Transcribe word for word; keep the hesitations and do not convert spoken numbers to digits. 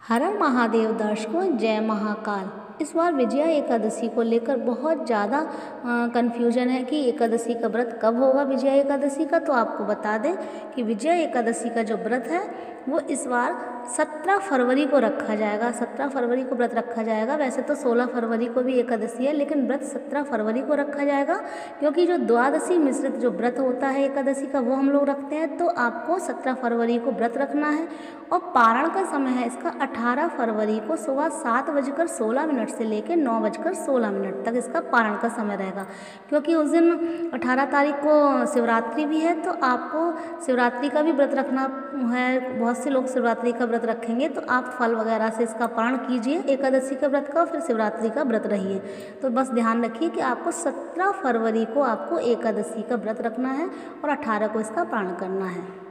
हर हर महादेव दर्शकों, जय महाकाल। इस बार विजया एकादशी को लेकर बहुत ज़्यादा कन्फ्यूजन है कि एकादशी का व्रत कब होगा। विजया एकादशी का तो आपको बता दें कि विजया एकादशी का जो व्रत है वो इस बार सत्रह फरवरी को रखा जाएगा। सत्रह फरवरी को व्रत रखा जाएगा। वैसे तो सोलह फरवरी को भी एकादशी है, लेकिन व्रत सत्रह फरवरी को रखा जाएगा, क्योंकि जो द्वादशी मिश्रित जो व्रत होता है एकादशी का वो हम लोग रखते हैं। तो आपको सत्रह फरवरी को व्रत रखना है और पारण का समय है इसका अठारह फरवरी को सुबह सात बजकर सोलह मिनट से लेकर नौ बजकर सोलह मिनट तक इसका पारण का समय रहेगा। क्योंकि उस दिन अठारह तारीख को शिवरात्रि भी है, तो आपको शिवरात्रि का भी व्रत रखना है। बहुत से लोग शिवरात्रि का व्रत रखेंगे, तो आप फल वगैरह से इसका पारण कीजिए एकादशी का व्रत का, फिर शिवरात्रि का व्रत रहिए। तो बस ध्यान रखिए कि आपको सत्रह फरवरी को आपको एकादशी का व्रत रखना है और अठारह को इसका पारण करना है।